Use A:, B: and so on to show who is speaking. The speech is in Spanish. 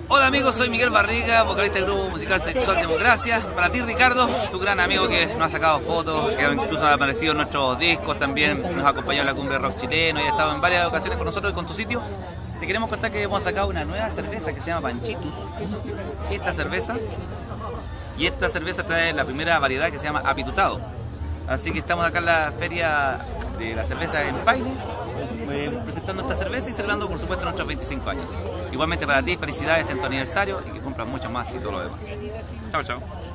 A: Hola amigos, soy Miguel Barriga, vocalista del grupo musical Sexual Democracia. Para ti, Ricardo, tu gran amigo que nos ha sacado fotos, que incluso ha aparecido en nuestros discos, también nos ha acompañado en la cumbre rock chileno y ha estado en varias ocasiones con nosotros y con tu sitio. Te queremos contar que hemos sacado una nueva cerveza que se llama Panchitus. Esta cerveza trae la primera variedad que se llama Apitutado. Así que estamos acá en la feria de la cerveza en Paine, presentando esta cerveza y celebrando por supuesto nuestros 25 años. Igualmente para ti, felicidades en tu aniversario y que cumplan mucho más y todo lo demás. Chao, chao.